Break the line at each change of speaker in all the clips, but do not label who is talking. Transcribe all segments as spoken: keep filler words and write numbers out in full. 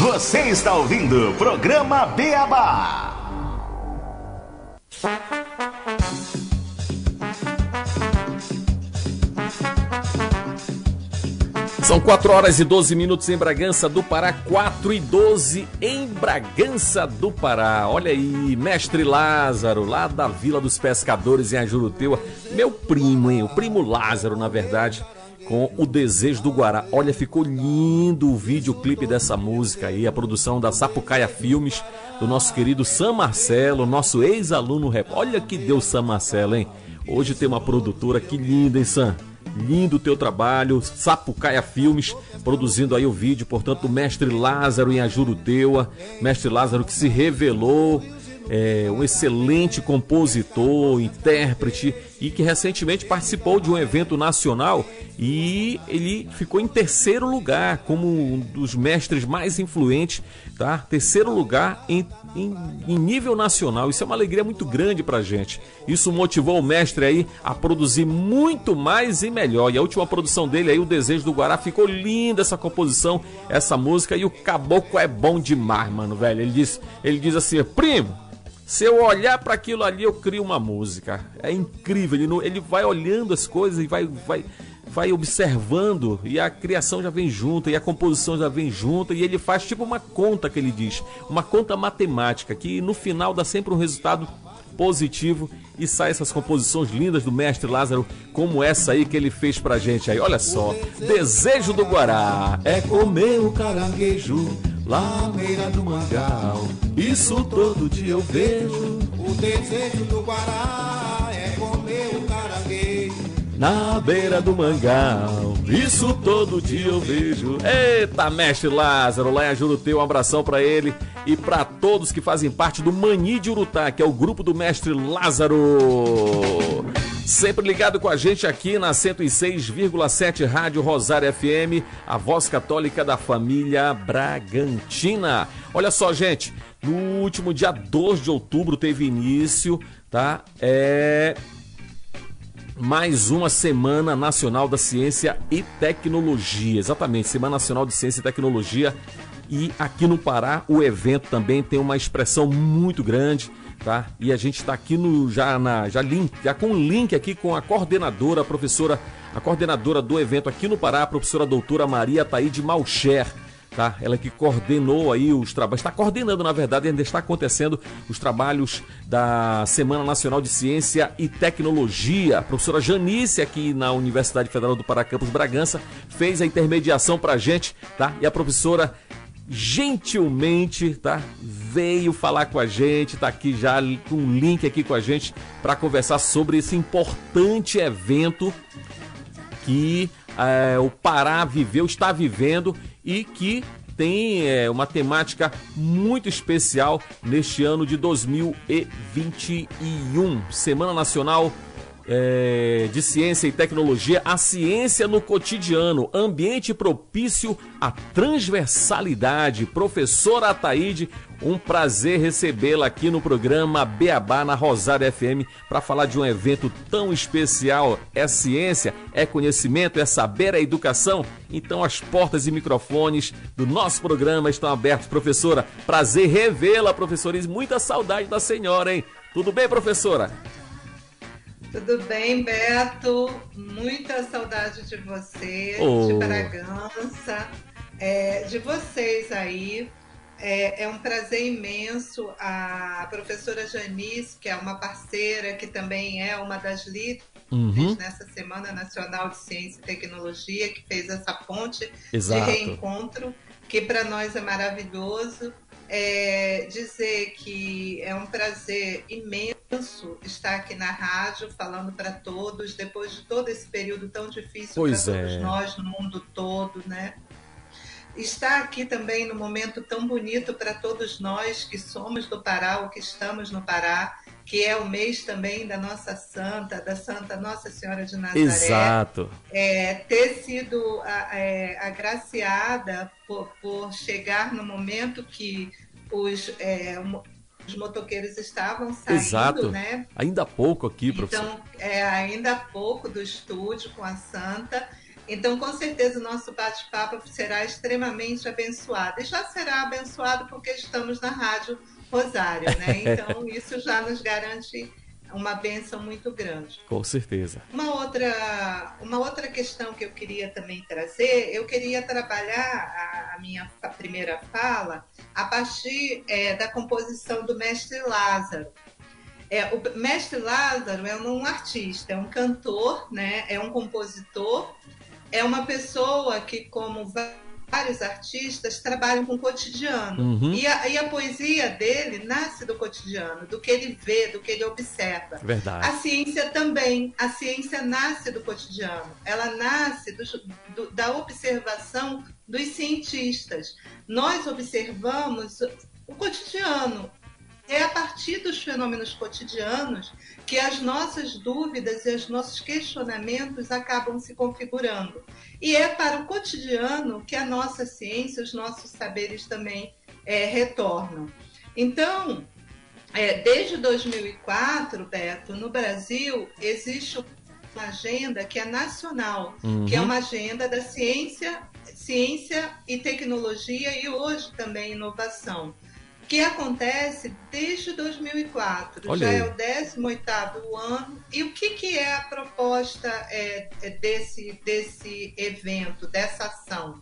Você está ouvindo o programa Beabá.
São quatro horas e doze minutos em Bragança do Pará, quatro e doze em Bragança do Pará. Olha aí, mestre Lázaro, lá da Vila dos Pescadores em Ajuruteua. Meu primo, hein? O primo Lázaro, na verdade, com O Desejo do Guará. Olha, ficou lindo o videoclipe dessa música aí, a produção da Sapucaia Filmes, do nosso querido Sam Marcelo, nosso ex-aluno rap. Olha que deu Sam Marcelo, hein? Hoje tem uma produtora, que linda, hein, Sam? Lindo o teu trabalho, Sapucaia Filmes, produzindo aí o vídeo, portanto, o mestre Lázaro em Ajuruteua, mestre Lázaro que se revelou é, um excelente compositor, intérprete e que recentemente participou de um evento nacional e ele ficou em terceiro lugar como um dos mestres mais influentes, tá? Terceiro lugar em, em, em nível nacional. Isso é uma alegria muito grande pra gente. Isso motivou o mestre aí a produzir muito mais e melhor. E a última produção dele aí, O Desejo do Guará, ficou linda essa composição, essa música, e o caboclo é bom demais, mano, velho. Ele diz, ele diz assim: primo, se eu olhar para aquilo ali, eu crio uma música. É incrível, ele, não, ele vai olhando as coisas e vai, vai, vai observando, e a criação já vem junto, e a composição já vem junto, e ele faz tipo uma conta, que ele diz, uma conta matemática, que no final dá sempre um resultado positivo, e sai essas composições lindas do mestre Lázaro, como essa aí que ele fez pra gente aí. Olha só, Desejo do Guará é comer o caranguejo lá à beira do mangal, isso todo dia eu vejo.
O desejo do Guará é comer o caranguejo
na beira do mangal, isso todo dia eu vejo. Eita, mestre Lázaro, lá em Ajuruteua, um abração pra ele e pra todos que fazem parte do Mani de Urutá, que é o grupo do mestre Lázaro. Sempre ligado com a gente aqui na cento e seis vírgula sete Rádio Rosário F M, a voz católica da família Bragantina. Olha só, gente, no último dia dois de outubro teve início, tá? É... mais uma Semana Nacional da Ciência e Tecnologia. Exatamente, Semana Nacional de Ciência e Tecnologia. E aqui no Pará o evento também tem uma expressão muito grande, tá? E a gente está aqui no, já, na, já, link, já com um link aqui com a coordenadora, a professora, a coordenadora do evento aqui no Pará, a professora doutora Maria Taíde Malcher. Tá? Ela que coordenou aí os trabalhos, está coordenando, na verdade, ainda está acontecendo os trabalhos da Semana Nacional de Ciência e Tecnologia. A professora Janice, aqui na Universidade Federal do Pará, Campus Bragança, fez a intermediação para a gente, tá? E a professora gentilmente, tá, veio falar com a gente, tá aqui já com um link aqui com a gente para conversar sobre esse importante evento que é, o Pará viveu, está vivendo, e que tem é, uma temática muito especial neste ano de dois mil e vinte e um. Semana Nacional é, de Ciência e Tecnologia, a ciência no cotidiano, ambiente propício à transversalidade. Professora Ataíde, um prazer recebê-la aqui no programa Beabá na Rosário F M para falar de um evento tão especial. É ciência, é conhecimento, é saber, é educação. Então as portas e microfones do nosso programa estão abertos. Professora, prazer revê-la, professora, e muita saudade da senhora, hein? Tudo bem, professora?
Tudo bem, Beto? Muita saudade de você,
oh.
de Bragança, é, de vocês aí. É, é um prazer imenso. A professora Janice, que é uma parceira, que também é uma das líderes uhum. nessa Semana Nacional de Ciência e Tecnologia, que fez essa ponte
Exato.
de reencontro, que para nós é maravilhoso. É, dizer que é um prazer imenso estar aqui na rádio falando para todos, depois de todo esse período tão difícil para todos
é.
nós no mundo todo, né? Estar aqui também num momento tão bonito para todos nós que somos do Pará ou que estamos no Pará, que é o mês também da nossa santa, da Santa Nossa Senhora de Nazaré.
Exato.
É, ter sido é, agraciada por, por chegar no momento que os, é, os motoqueiros estavam saindo,
Exato.
né?
Ainda há pouco aqui, professor.
Então, é, ainda há pouco do estúdio com a Santa. Então, com certeza, o nosso bate-papo será extremamente abençoado. E já será abençoado porque estamos na Rádio Rosário, né? Então, isso já nos garante uma bênção muito grande.
Com certeza.
Uma outra, uma outra questão que eu queria também trazer, eu queria trabalhar a, a minha fa- primeira fala a partir é, da composição do Mestre Lázaro. É, o Mestre Lázaro é um artista, é um cantor, né? É um compositor, é uma pessoa que, como vários artistas, trabalham com o cotidiano.
Uhum.
E, a, e a poesia dele nasce do cotidiano, do que ele vê, do que ele observa.
Verdade.
A ciência também. A ciência nasce do cotidiano. Ela nasce do, do, da observação dos cientistas. Nós observamos o cotidiano. É a partir dos fenômenos cotidianos que as nossas dúvidas e os nossos questionamentos acabam se configurando. E é para o cotidiano que a nossa ciência, os nossos saberes também é, retornam. Então, é, desde dois mil e quatro, Beto, no Brasil, existe uma agenda que é nacional,
Uhum.
que é uma agenda da ciência, ciência e tecnologia e hoje também inovação, que acontece desde dois mil e quatro,
Olha
já
aí.
é o décimo oitavo ano. E o que, que é a proposta é, é desse, desse evento, dessa ação?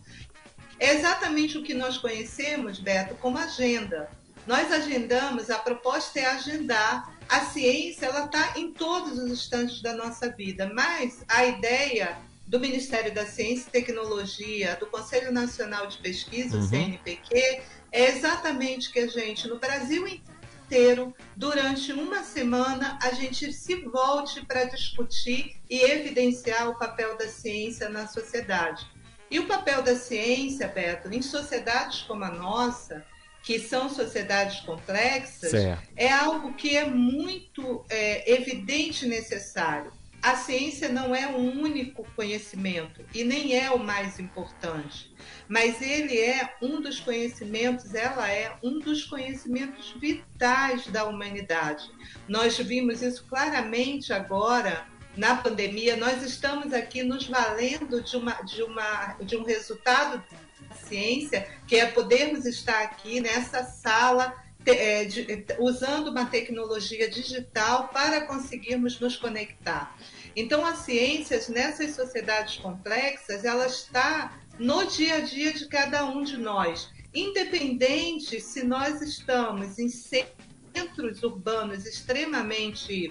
É exatamente o que nós conhecemos, Beto, como agenda. Nós agendamos, a proposta é agendar. A ciência ela está em todos os instantes da nossa vida, mas a ideia do Ministério da Ciência e Tecnologia, do Conselho Nacional de Pesquisa,
Uhum.
o C N P Q, é exatamente que a gente, no Brasil inteiro, durante uma semana, a gente se volte para discutir e evidenciar o papel da ciência na sociedade. E o papel da ciência, Beto, em sociedades como a nossa, que são sociedades complexas,
Certo.
é algo que é muito é, evidente e necessário. A ciência não é um único conhecimento e nem é o mais importante, mas ele é um dos conhecimentos, ela é um dos conhecimentos vitais da humanidade. Nós vimos isso claramente agora na pandemia. Nós estamos aqui nos valendo de, uma, de, uma, de um resultado da ciência, que é podermos estar aqui nessa sala É, de, usando uma tecnologia digital para conseguirmos nos conectar. Então, a ciência, nessas sociedades complexas, ela está no dia a dia de cada um de nós, independente se nós estamos em centros urbanos extremamente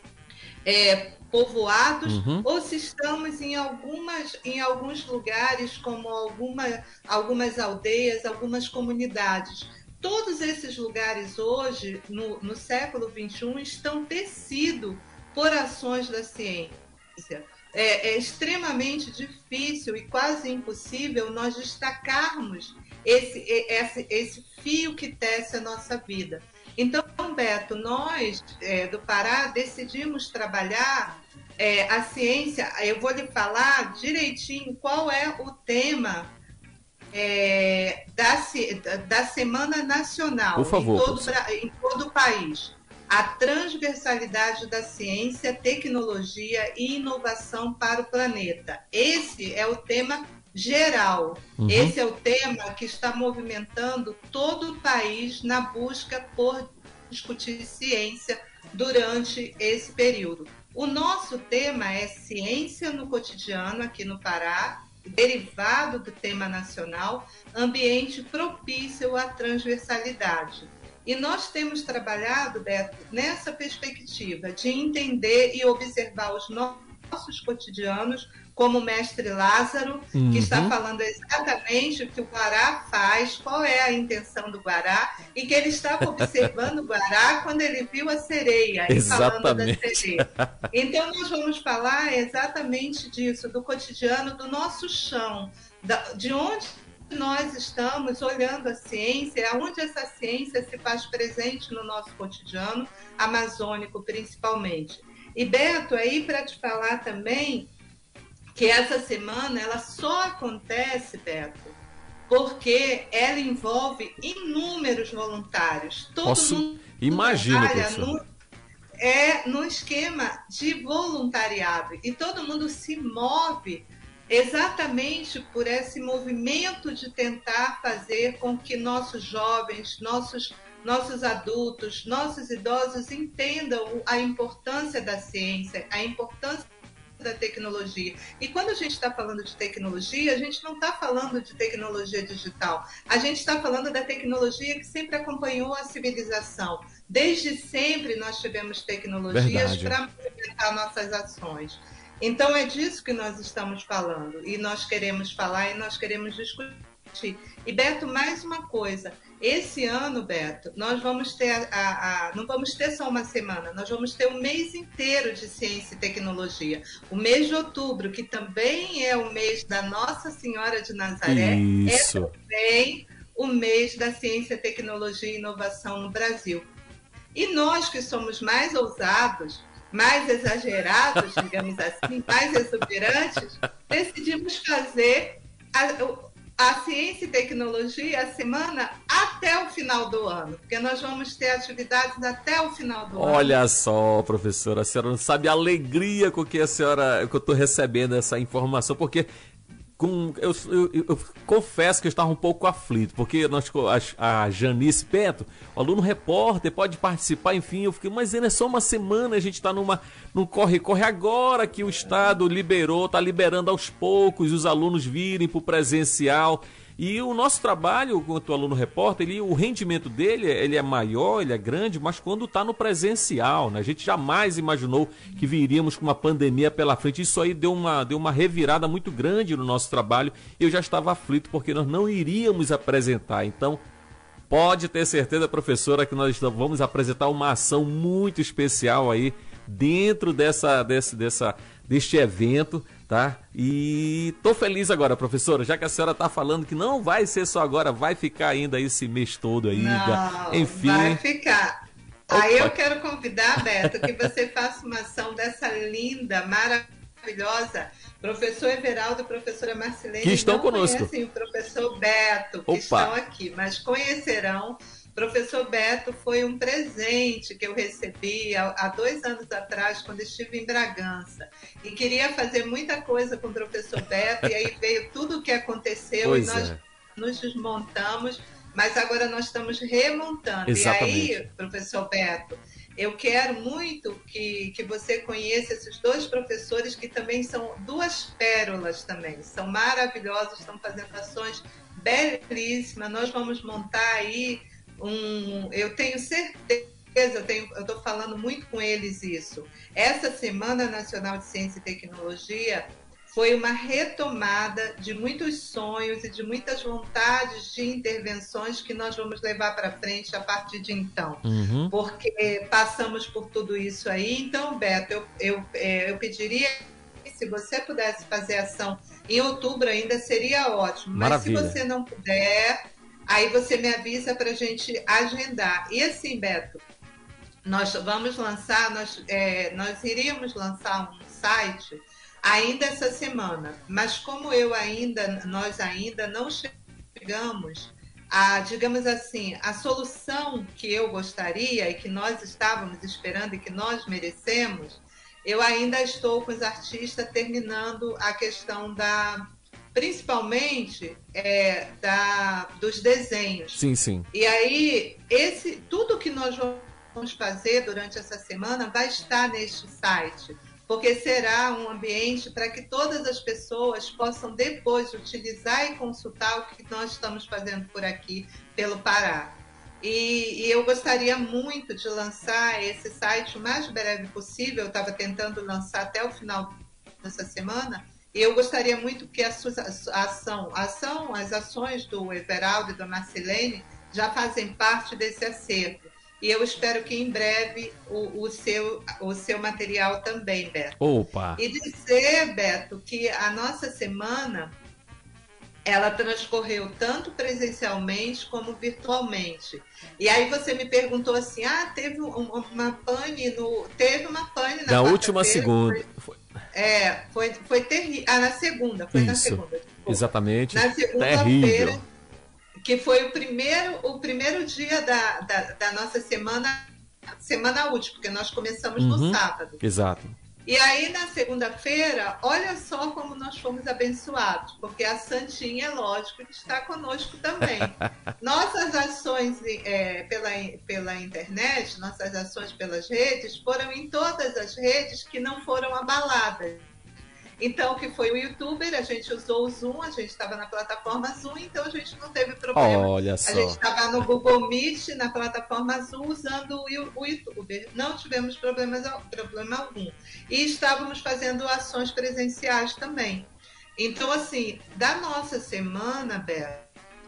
é, povoados,
Uhum.
ou se estamos em, algumas, em alguns lugares, como alguma, algumas aldeias, algumas comunidades. Todos esses lugares hoje, no, no século vinte e um, estão tecidos por ações da ciência. É, é extremamente difícil e quase impossível nós destacarmos esse, esse, esse fio que tece a nossa vida. Então, Beto, nós é, do Pará decidimos trabalhar é, a ciência. Eu vou lhe falar direitinho qual é o tema É, da, da Semana Nacional.
Por favor,
em todo, em todo o país. A transversalidade da ciência, tecnologia e inovação para o planeta. Esse é o tema geral.
Uhum.
Esse é o tema que está movimentando todo o país na busca por discutir ciência durante esse período. O nosso tema é ciência no cotidiano aqui no Pará, derivado do tema nacional, ambiente propício à transversalidade. E nós temos trabalhado, Beto, nessa perspectiva de entender e observar os nossos cotidianos, como o mestre Lázaro,
uhum.
que está falando exatamente o que o Guará faz, qual é a intenção do Guará, e que ele estava observando o Guará quando ele viu a sereia, e falando da sereia. Então, nós vamos falar exatamente disso, do cotidiano, do nosso chão, de onde nós estamos olhando a ciência, aonde essa ciência se faz presente no nosso cotidiano, amazônico principalmente. E, Beto, aí para te falar também que essa semana ela só acontece, Beto, porque ela envolve inúmeros voluntários. Todo
Posso...
mundo
Imagino,
trabalha no, é, no esquema de voluntariado e todo mundo se move exatamente por esse movimento de tentar fazer com que nossos jovens, nossos, nossos adultos, nossos idosos entendam a importância da ciência, a importância da tecnologia. E quando a gente está falando de tecnologia, a gente não está falando de tecnologia digital, a gente está falando da tecnologia que sempre acompanhou a civilização. Desde sempre nós tivemos tecnologias para movimentar nossas ações. Então é disso que nós estamos falando, e nós queremos falar e nós queremos discutir. E Beto, mais uma coisa, esse ano, Beto, nós vamos ter, a, a, a, não vamos ter só uma semana, nós vamos ter um mês inteiro de ciência e tecnologia. O mês de outubro, que também é o mês da Nossa Senhora de Nazaré,
Isso.
é também o mês da ciência, tecnologia e inovação no Brasil. E nós que somos mais ousados, mais exagerados, digamos assim, mais exuberantes, decidimos fazer a, a ciência e tecnologia a semana até o final do ano, porque nós vamos ter atividades até o final do ano.
Olha só, professora, a senhora não sabe a alegria com que a senhora, que eu estou recebendo essa informação, porque com, eu, eu, eu, eu confesso que eu estava um pouco aflito, porque nós, a, a Janice Beto, o aluno repórter, pode participar, enfim, eu fiquei, mas é só uma semana, a gente está numa, num corre-corre agora que o Estado liberou, está liberando aos poucos os alunos virem para o presencial. E o nosso trabalho, quanto aluno repórter, ele, o rendimento dele ele é maior, ele é grande, mas quando está no presencial, né? A gente jamais imaginou que viríamos com uma pandemia pela frente. Isso aí deu uma, deu uma revirada muito grande no nosso trabalho. Eu já estava aflito porque nós não iríamos apresentar. Então, pode ter certeza, professora, que nós vamos apresentar uma ação muito especial aí dentro dessa, desse, dessa, deste evento. Tá? E tô feliz agora, professora, já que a senhora tá falando que não vai ser só agora, vai ficar ainda esse mês todo ainda.
Não,
enfim.
Vai ficar.
Opa.
Aí eu quero convidar, Beto, que você faça uma ação dessa linda, maravilhosa, professor Everaldo e professora Marcilene.
Que estão
não
conosco.
Conhecem o professor Beto, que
Opa.
estão aqui, mas conhecerão. Professor Beto foi um presente que eu recebi há, há dois anos atrás, quando estive em Bragança. E queria fazer muita coisa com o professor Beto, e aí veio tudo o que aconteceu,
Pois
e nós
é.
nos desmontamos, mas agora nós estamos remontando.
Exatamente.
E aí, professor Beto, eu quero muito que, que você conheça esses dois professores, que também são duas pérolas também, são maravilhosos, estão fazendo ações belíssimas. Nós vamos montar aí Um, eu tenho certeza, eu tenho, eu estou falando muito com eles isso. Essa Semana Nacional de Ciência e Tecnologia foi uma retomada de muitos sonhos e de muitas vontades de intervenções que nós vamos levar para frente a partir de então.
Uhum.
Porque passamos por tudo isso aí. Então, Beto, eu, eu, eu pediria que se você pudesse fazer ação em outubro ainda seria ótimo.
Maravilha.
Mas se você não puder, aí você me avisa para a gente agendar. E assim, Beto, nós vamos lançar, nós, é, nós iríamos lançar um site ainda essa semana, mas como eu ainda, nós ainda não chegamos a, digamos assim, a solução que eu gostaria e que nós estávamos esperando e que nós merecemos, eu ainda estou com os artistas terminando a questão da... principalmente é, da, dos desenhos.
Sim, sim.
E aí, esse, tudo que nós vamos fazer durante essa semana vai estar neste site, porque será um ambiente para que todas as pessoas possam depois utilizar e consultar o que nós estamos fazendo por aqui, pelo Pará. E, e eu gostaria muito de lançar esse site o mais breve possível. Eu estava tentando lançar até o final dessa semana. E eu gostaria muito que a, sua, a ação, a ação, as ações do Everaldo e da Marcilene já fazem parte desse acerto. E eu espero que em breve o, o, seu, o seu material também, Beto.
Opa!
E dizer, Beto, que a nossa semana ela transcorreu tanto presencialmente como virtualmente. E aí você me perguntou assim, ah, teve uma, uma pane no... Teve uma pane na
Da última segunda.
Foi, é, foi, foi terrível. Ah, na segunda, foi
Isso,
na segunda. Desculpa.
Exatamente.
Na segunda-feira,
terrível.
Que foi o primeiro, o primeiro dia da, da, da nossa semana, semana útil, porque nós começamos
Uhum,
no sábado.
Exato.
E aí, na segunda-feira, olha só como nós fomos abençoados, porque a Santinha, é lógico, que está conosco também. Nossas ações é, pela, pela internet, nossas ações pelas redes, foram em todas as redes que não foram abaladas. Então, que foi o YouTuber, a gente usou o Zoom, a gente estava na plataforma Zoom, então a gente não teve problema.
Olha só.
A gente estava no Google Meet, na plataforma Zoom, usando o YouTuber. Não tivemos problemas, problema algum. E estávamos fazendo ações presenciais também. Então, assim, da nossa semana, Bela,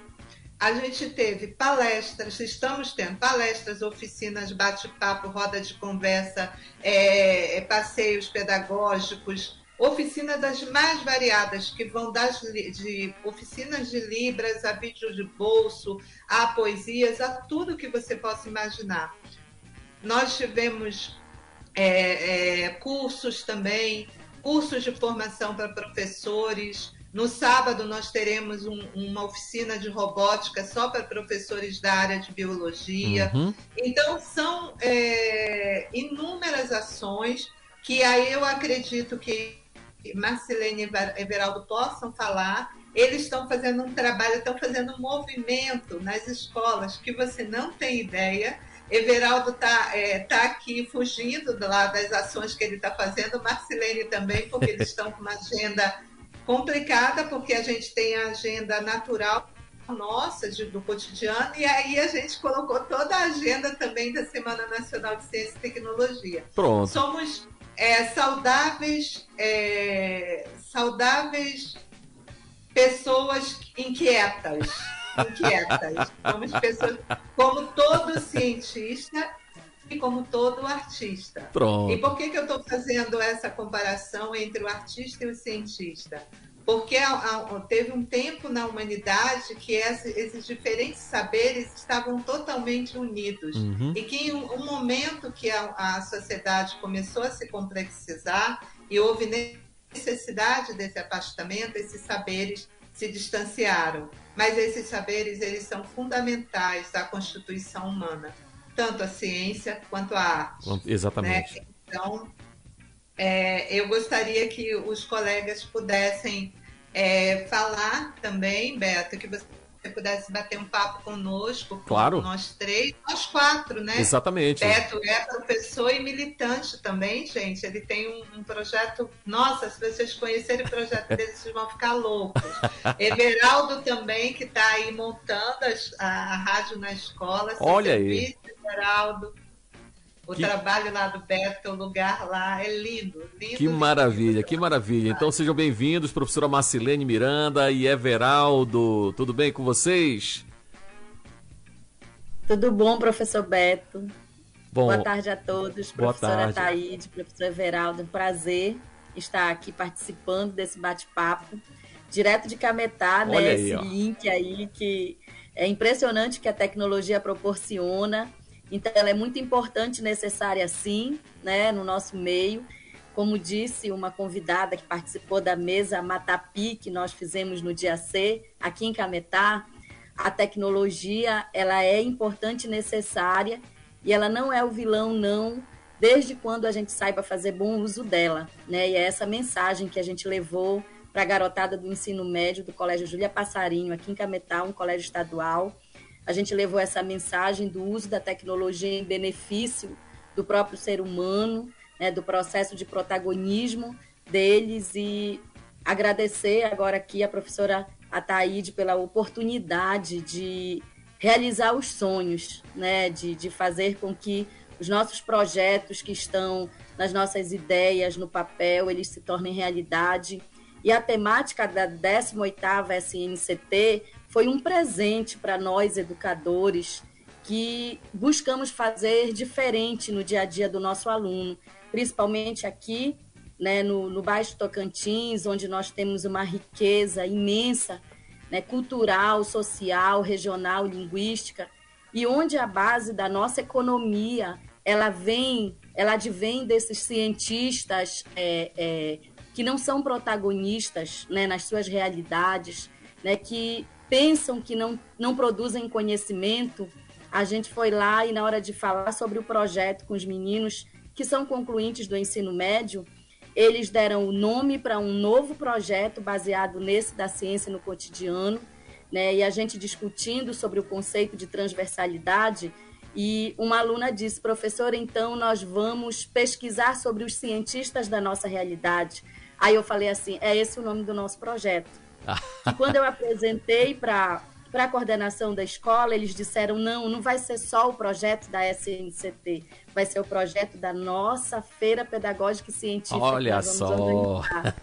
a gente teve palestras, estamos tendo palestras, oficinas, bate-papo, roda de conversa, é, passeios pedagógicos, oficina das mais variadas, que vão das de oficinas de libras, a vídeos de bolso, a poesias, a tudo que você possa imaginar. Nós tivemos é, é, cursos também, cursos de formação para professores. No sábado nós teremos um, uma oficina de robótica só para professores da área de biologia. Uhum. Então são é, inúmeras ações que aí eu acredito que Marcilene e Everaldo possam falar. Eles estão fazendo um trabalho, estão fazendo um movimento nas escolas que você não tem ideia. Everaldo está é, tá aqui fugindo lá das ações que ele está fazendo, Marcilene também, porque eles estão com uma agenda complicada, porque a gente tem a agenda natural nossa, de, do cotidiano, e aí a gente colocou toda a agenda também da Semana Nacional de Ciência e Tecnologia.
Pronto.
Somos É, saudáveis, é, saudáveis pessoas inquietas, inquietas. Somos pessoas, como todo cientista e como todo artista.
Pronto.
E por que, que eu estou fazendo essa comparação entre o artista e o cientista? Porque teve um tempo na humanidade que esses diferentes saberes estavam totalmente unidos. Uhum. E que em um momento que a, a sociedade começou a se complexizar e houve necessidade desse afastamento, esses saberes se distanciaram. Mas esses saberes, eles são fundamentais à constituição humana, tanto a ciência quanto a arte.
Exatamente.
Né? Então, É, eu gostaria que os colegas pudessem é, falar também, Beto, que você pudesse bater um papo conosco,
claro.
Com nós três, nós quatro, né?
Exatamente.
Beto é professor e militante também, gente. Ele tem um, um projeto... Nossa, se vocês conhecerem o projeto dele, vocês vão ficar loucos. Everaldo também, que está aí montando as, a, a rádio na escola.
Olha aí.
Everaldo. O que... trabalho lá do Beto, o lugar lá é lindo, lindo.
Que maravilha, lindo. que maravilha. Então sejam bem-vindos, professora Marcilene Miranda e Everaldo. Tudo bem com vocês?
Tudo bom, professor Beto.
Bom,
boa tarde a todos.
Boa
professora
tarde.
Taíde, professor Everaldo. É um prazer estar aqui participando desse bate-papo. Direto de Cametá,
Olha
né?
Aí,
esse
ó.
link aí que é impressionante que a tecnologia proporciona. Então, ela é muito importante e necessária, sim, né, no nosso meio. Como disse uma convidada que participou da mesa Matapi, que nós fizemos no dia C, aqui em Cametá, a tecnologia ela é importante e necessária, e ela não é o vilão, não, desde quando a gente saiba fazer bom uso dela. Né? E é essa mensagem que a gente levou para a garotada do ensino médio do Colégio Júlia Passarinho, aqui em Cametá, um colégio estadual. A gente levou essa mensagem do uso da tecnologia em benefício do próprio ser humano, né, do processo de protagonismo deles, e agradecer agora aqui a professora Ataíde pela oportunidade de realizar os sonhos, né, de, de fazer com que os nossos projetos que estão nas nossas ideias, no papel, eles se tornem realidade. E a temática da décima oitava S N C T foi um presente para nós, educadores, que buscamos fazer diferente no dia a dia do nosso aluno, principalmente aqui, né, no, no Baixo Tocantins, onde nós temos uma riqueza imensa, né, cultural, social, regional, linguística, e onde a base da nossa economia ela vem, ela advém desses cientistas é, é, que não são protagonistas, né, nas suas realidades, né, que pensam que não, não produzem conhecimento. A gente foi lá e, na hora de falar sobre o projeto com os meninos que são concluintes do ensino médio, Eles deram o nome para um novo projeto baseado nesse da ciência no cotidiano, né? E a gente discutindo sobre o conceito de transversalidade, e uma aluna disse: professora, então nós vamos pesquisar sobre os cientistas da nossa realidade. Aí eu falei assim, é esse o nome do nosso projeto. E quando eu apresentei para para a coordenação da escola, eles disseram, não, não vai ser só o projeto da S N C T, vai ser o projeto da nossa Feira Pedagógica e Científica.
Olha só!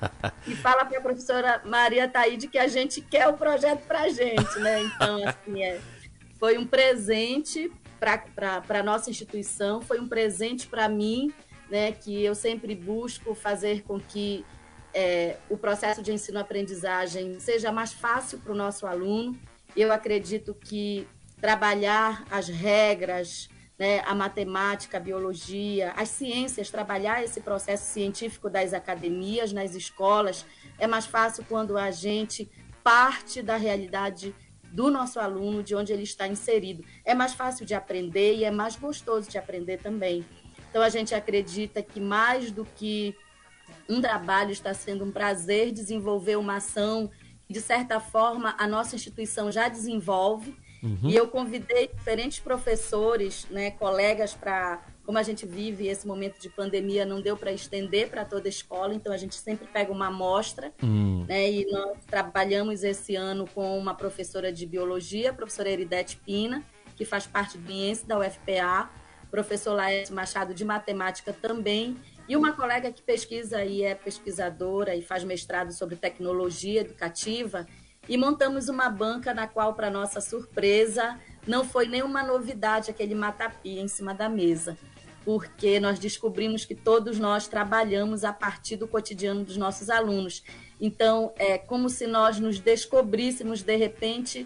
E fala para a professora Maria Taíde que a gente quer o projeto para a gente, né? Então, assim, é, foi um presente para a nossa instituição, foi um presente para mim, né, que eu sempre busco fazer com que é, o processo de ensino-aprendizagem seja mais fácil para o nosso aluno. Eu acredito que trabalhar as regras, né, a matemática, a biologia, as ciências, trabalhar esse processo científico das academias, nas escolas, é mais fácil quando a gente parte da realidade do nosso aluno, de onde ele está inserido. É mais fácil de aprender e é mais gostoso de aprender também. Então, a gente acredita que mais do que um trabalho, está sendo um prazer desenvolver uma ação que, de certa forma, a nossa instituição já desenvolve. Uhum. E eu convidei diferentes professores, né, colegas, para, como a gente vive esse momento de pandemia, não deu para estender para toda a escola, então a gente sempre pega uma amostra, uhum. né, e nós trabalhamos esse ano com uma professora de biologia, a professora Eridete Pina, que faz parte do I E N S da U F P A, professor Laércio Machado de matemática também, e uma colega que pesquisa e é pesquisadora e faz mestrado sobre tecnologia educativa, e montamos uma banca na qual, para nossa surpresa, não foi nenhuma novidade aquele matapia em cima da mesa, porque nós descobrimos que todos nós trabalhamos a partir do cotidiano dos nossos alunos. Então, é como se nós nos descobríssemos, de repente,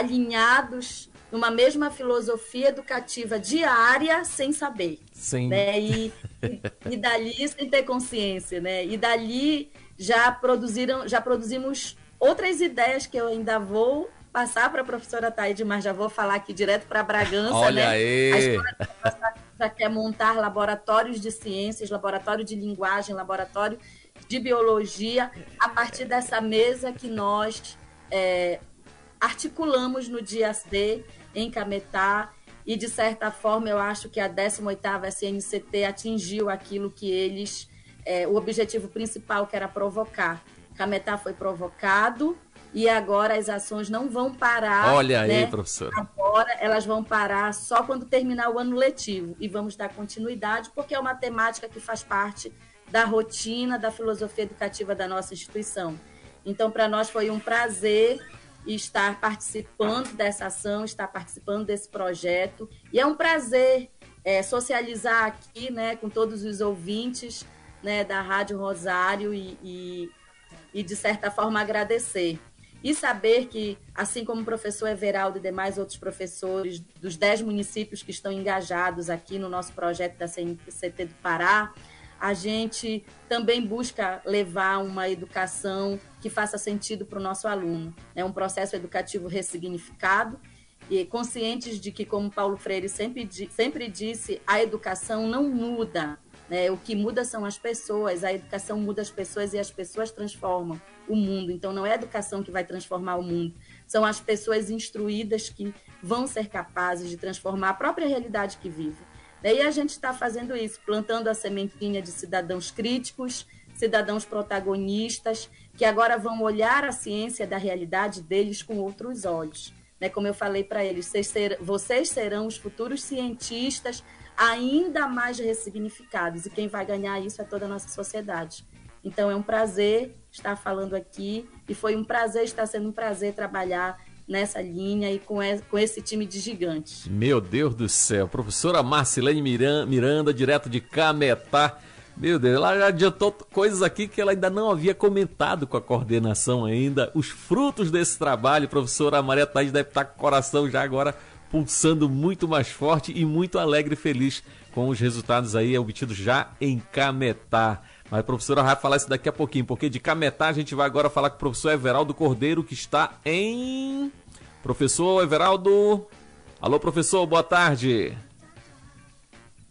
alinhados numa mesma filosofia educativa diária, sem saber.
Sim.
Né? E, e, e dali, sem ter consciência, né? E dali já produziram, já produzimos outras ideias que eu ainda vou passar para a professora Taíde, mas já vou falar aqui direto para Bragança.
Olha,
né?
aí!
A escola já quer montar laboratórios de ciências, laboratório de linguagem, laboratório de biologia, a partir dessa mesa que nós é, articulamos no dia D em Cametá, e de certa forma eu acho que a décima oitava S N C T atingiu aquilo que eles, é, o objetivo principal, que era provocar. Cametá foi provocado e agora as ações não vão parar.
Olha aí,
né?
professora.
Agora elas vão parar só quando terminar o ano letivo, e vamos dar continuidade, porque é uma temática que faz parte da rotina, da filosofia educativa da nossa instituição. Então, para nós foi um prazer estar participando dessa ação, estar participando desse projeto, e é um prazer é, socializar aqui, né, com todos os ouvintes, né, da Rádio Rosário e, e, e, de certa forma, agradecer. E saber que, assim como o professor Everaldo e demais outros professores dos dez municípios que estão engajados aqui no nosso projeto da C N C T do Pará, a gente também busca levar uma educação que faça sentido para o nosso aluno. É um processo educativo ressignificado e conscientes de que, como Paulo Freire sempre, sempre disse, a educação não muda, né? O que muda são as pessoas, a educação muda as pessoas e as pessoas transformam o mundo. Então, não é a educação que vai transformar o mundo, são as pessoas instruídas que vão ser capazes de transformar a própria realidade que vivem. E a gente está fazendo isso, plantando a sementinha de cidadãos críticos, cidadãos protagonistas, que agora vão olhar a ciência da realidade deles com outros olhos. Né? Como eu falei para eles, vocês, ser, vocês serão os futuros cientistas ainda mais ressignificados, e quem vai ganhar isso é toda a nossa sociedade. Então é um prazer estar falando aqui, e foi um prazer, está sendo um prazer trabalhar nessa linha e com esse time de gigantes.
Meu Deus do céu, professora Marcilene Miranda, direto de Cametá. Meu Deus, ela já adiantou coisas aqui que ela ainda não havia comentado com a coordenação ainda. Os frutos desse trabalho, professora Maria Taíde deve estar com o coração já agora pulsando muito mais forte e muito alegre e feliz com os resultados aí obtidos já em Cametá. Mas a professora vai falar isso daqui a pouquinho, porque de Cametá a gente vai agora falar com o professor Everaldo Cordeiro, que está em... Professor Everaldo... Alô, professor, boa tarde.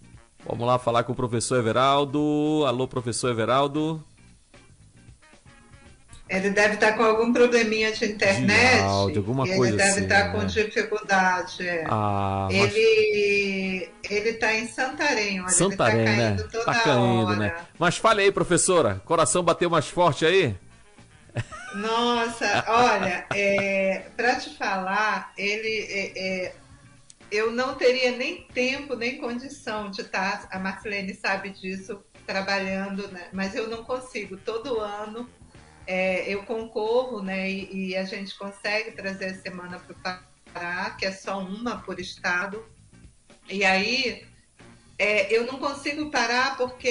Vamos lá falar com o professor Everaldo. Alô, professor Everaldo.
Ele deve estar com algum probleminha de internet.
De áudio, alguma
ele
coisa
deve
assim,
estar com
né?
dificuldade. É.
Ah, mas...
Ele ele está em Santarém, olha,
Santarém,
ele está
né?
caindo toda
Tá caindo,
hora.
né? Mas fale aí, professora. Coração bateu mais forte aí?
Nossa, olha, é, para te falar, ele é, é, eu não teria nem tempo nem condição de estar. A Marcelene sabe disso, trabalhando, né? Mas eu não consigo. Todo ano é, eu concorro, né? E, e a gente consegue trazer a semana para o Pará, que é só uma por estado. E aí é, eu não consigo parar porque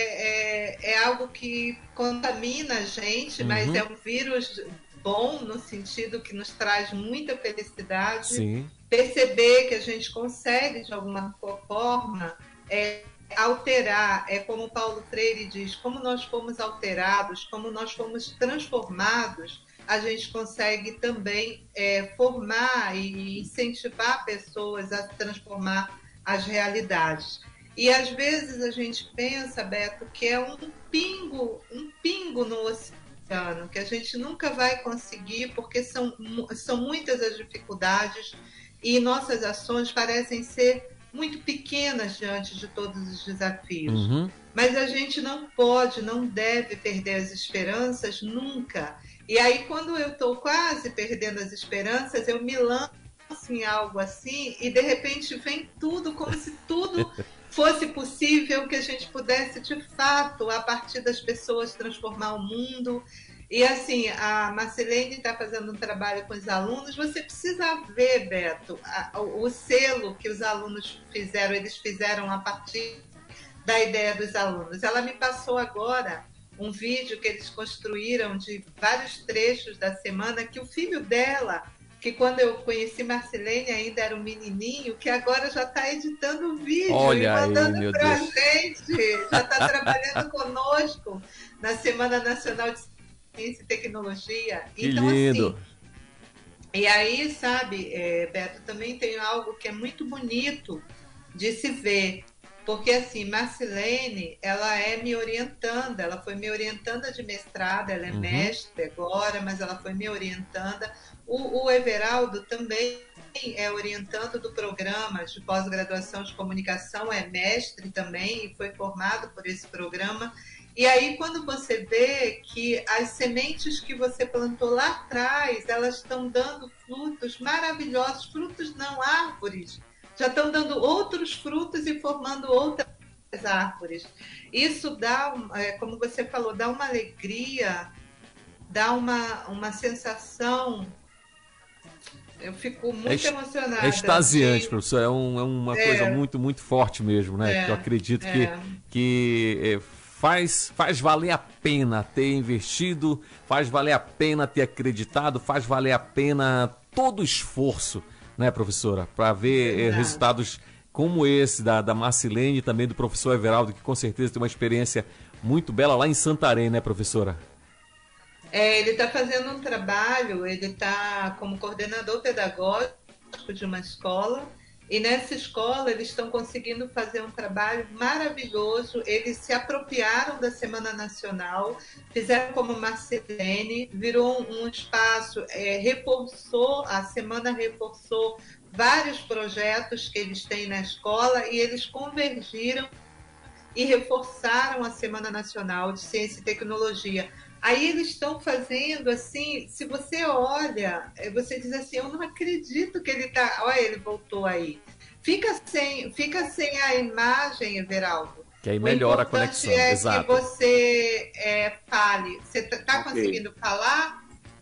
é, é, é algo que contamina a gente,
Uhum.
mas é um vírus bom no sentido que nos traz muita felicidade.
Sim.
Perceber que a gente consegue, de alguma forma, é, alterar, é como Paulo Freire diz, como nós fomos alterados, como nós fomos transformados, a gente consegue também é, formar e incentivar pessoas a transformar as realidades. E às vezes a gente pensa, Beto, que é um pingo, um pingo no oceano, que a gente nunca vai conseguir, porque são, são muitas as dificuldades e nossas ações parecem ser muito pequenas diante de todos os desafios.
Uhum.
Mas a gente não pode, não deve perder as esperanças nunca. E aí, quando eu estou quase perdendo as esperanças, eu me lanço em algo assim e, de repente, vem tudo como se tudo fosse possível, que a gente pudesse, de fato, a partir das pessoas, transformar o mundo. E, assim, a Marcelene está fazendo um trabalho com os alunos. Você precisa ver, Beto, a, o, o selo que os alunos fizeram, eles fizeram a partir da ideia dos alunos. Ela me passou agora um vídeo que eles construíram de vários trechos da semana, que o filho dela, que quando eu conheci Marcelene ainda era um menininho, que agora já está editando o vídeo.
Olha
e mandando
aí, meu
pra
Deus.
gente, já está trabalhando conosco na Semana Nacional de Ciência e Tecnologia.
Que
então,
lindo.
assim, e aí, sabe, é, Beto, também tem algo que é muito bonito de se ver. Porque, assim, Marcelene, ela é me orientanda, ela foi me orientanda de mestrado, ela é
Uhum.
mestre agora, mas ela foi me orientanda. O, o Everaldo também é orientando do programa de pós-graduação de comunicação, é mestre também e foi formado por esse programa. E aí, quando você vê que as sementes que você plantou lá atrás, elas estão dando frutos maravilhosos, frutos não, árvores, já estão dando outros frutos e formando outras árvores. Isso dá, como você falou, dá uma alegria, dá uma, uma sensação. Eu fico muito
é,
emocionada.
É extasiante,
de...
professor. É, um, é uma
é,
coisa muito, muito forte mesmo, né?
É,
que eu acredito
é.
que, que é, faz, faz valer a pena ter investido, faz valer a pena ter acreditado, faz valer a pena todo o esforço, né, professora? Para ver é, resultados como esse da, da Marcelene e também do professor Everaldo, que com certeza tem uma experiência muito bela lá em Santarém, né, professora?
É, ele está fazendo um trabalho, ele está como coordenador pedagógico de uma escola, e nessa escola eles estão conseguindo fazer um trabalho maravilhoso. Eles se apropriaram da Semana Nacional, fizeram como Marcelene, virou um, um espaço, é, reforçou, a semana reforçou vários projetos que eles têm na escola e eles convergiram e reforçaram a Semana Nacional de Ciência e Tecnologia. Aí eles estão fazendo assim, se você olha, você diz assim, eu não acredito que ele está... Olha, ele voltou aí. Fica sem, fica sem a imagem, Everaldo.
Que aí melhora a conexão,
é
exato.
que você é, fale. Você está tá
okay.
conseguindo falar?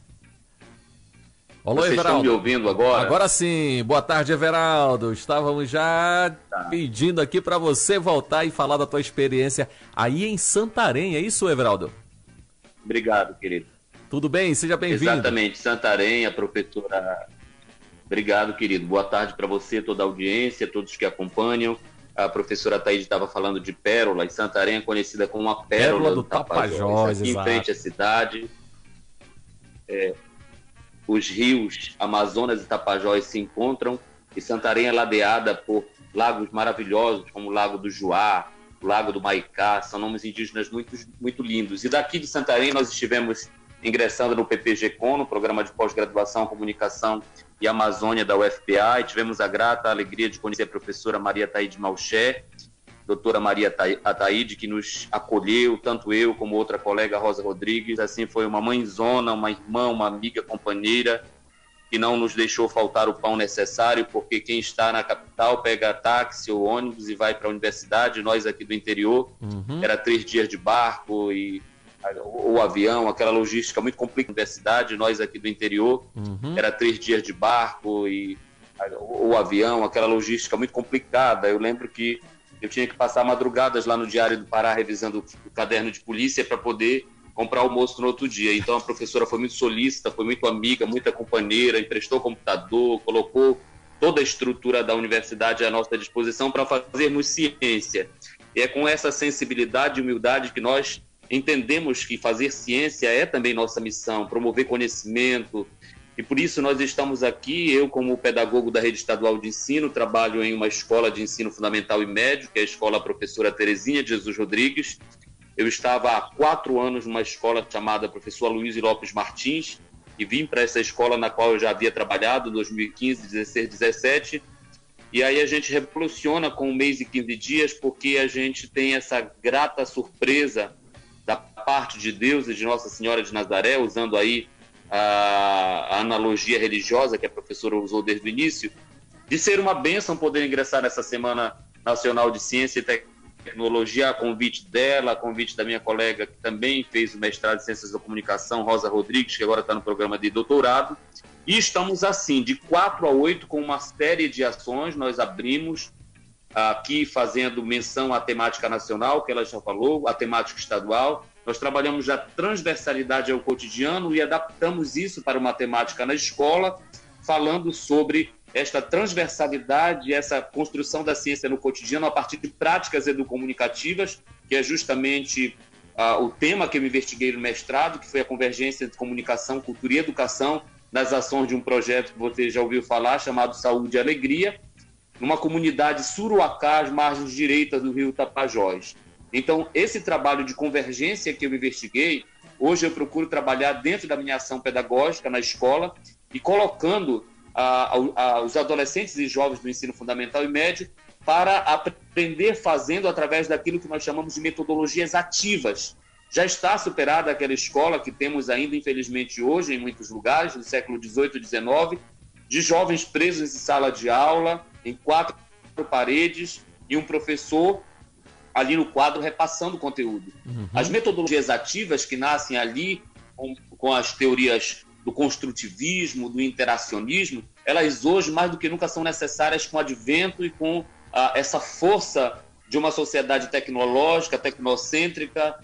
Alô,
Vocês
Everaldo.
estão me ouvindo agora?
Agora sim. Boa tarde, Everaldo. Estávamos já
tá.
pedindo aqui para você voltar e falar da tua experiência aí em Santarém. É isso, Everaldo?
Obrigado, querido.
Tudo bem? Seja bem-vindo.
Exatamente, Santarém, a professora... Obrigado, querido. Boa tarde para você, toda a audiência, todos que acompanham. A professora Thaíde estava falando de Pérola, e Santarém é conhecida como a Pérola,
Pérola do,
do Tapajós.
Tapajós,
aqui
exato.
Em frente à cidade, é, os rios Amazonas e Tapajós se encontram e Santarém é ladeada por lagos maravilhosos, como o Lago do Juá, o Lago do Maicá, são nomes indígenas muito, muito lindos. E daqui de Santarém nós estivemos ingressando no P P G C O N, no Programa de Pós-Graduação, Comunicação e Amazônia da U F P A, e tivemos a grata alegria de conhecer a professora Maria Taide Malché, doutora Maria Ataíde, que nos acolheu, tanto eu como outra colega, Rosa Rodrigues. Assim, foi uma mãezona, uma irmã, uma amiga, companheira, que não nos deixou faltar o pão necessário, porque quem está na capital pega táxi ou ônibus e vai para a universidade. Nós aqui do interior, uhum. era três dias de barco e ou avião, aquela logística muito complicada na universidade. Nós aqui do interior, uhum. era três dias de barco e ou avião, aquela logística muito complicada. Eu lembro que eu tinha que passar madrugadas lá no Diário do Pará revisando o caderno de polícia para poder comprar almoço no outro dia. Então a professora foi muito solícita, foi muito amiga, muita companheira, emprestou computador, colocou toda a estrutura da universidade à nossa disposição para fazermos ciência. E é com essa sensibilidade e humildade que nós entendemos que fazer ciência é também nossa missão, promover conhecimento. E por isso nós estamos aqui. Eu, como pedagogo da Rede Estadual de Ensino, trabalho em uma escola de ensino fundamental e médio, que é a Escola Professora Terezinha de Jesus Rodrigues. Eu estava há quatro anos numa escola chamada Professor Luiz Lopes Martins, e vim para essa escola na qual eu já havia trabalhado em dois mil e quinze, dezesseis, dezessete. E aí a gente revoluciona com um mês e quinze dias, porque a gente tem essa grata surpresa da parte de Deus e de Nossa Senhora de Nazaré, usando aí a analogia religiosa que a professora usou desde o início, de ser uma bênção poder ingressar nessa Semana Nacional de Ciência e Tecnologia, a convite dela, a convite da minha colega que também fez o mestrado em Ciências da Comunicação, Rosa Rodrigues, que agora está no programa de doutorado. E estamos assim, de quatro a oito, com uma série de ações. Nós abrimos aqui fazendo menção à temática nacional, que ela já falou, a temática estadual. Nós trabalhamos a transversalidade ao cotidiano e adaptamos isso para uma temática na escola, falando sobre esta transversalidade, essa construção da ciência no cotidiano a partir de práticas educomunicativas, que é justamente uh, o tema que eu investiguei no mestrado, que foi a convergência entre comunicação, cultura e educação, nas ações de um projeto que você já ouviu falar, chamado Saúde e Alegria, numa comunidade Suruacá, às margens direitas do rio Tapajós. Então, esse trabalho de convergência que eu investiguei, hoje eu procuro trabalhar dentro da minha ação pedagógica na escola e colocando ah, ah, os adolescentes e jovens do ensino fundamental e médio para aprender fazendo através daquilo que nós chamamos de metodologias ativas. Já está superada aquela escola que temos ainda, infelizmente, hoje, em muitos lugares, do século dezoito e dezenove, de jovens presos em sala de aula, em quatro paredes, e um professor ali no quadro repassando o conteúdo. Uhum. As metodologias ativas que nascem ali com, com as teorias do construtivismo, do interacionismo, elas hoje mais do que nunca são necessárias com o advento e com ah, essa força de uma sociedade tecnológica, tecnocêntrica,